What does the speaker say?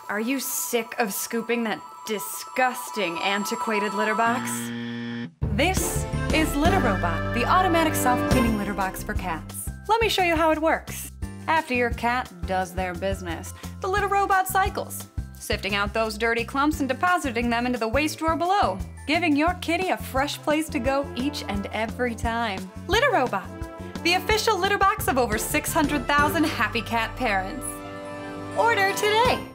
Are you sick of scooping that disgusting, antiquated litter box? This is Litter Robot, the automatic self-cleaning litter box for cats. Let me show you how it works. After your cat does their business, the Litter Robot cycles, sifting out those dirty clumps and depositing them into the waste drawer below, giving your kitty a fresh place to go each and every time. Litter Robot, the official litter box of over 600,000 happy cat parents. Order today!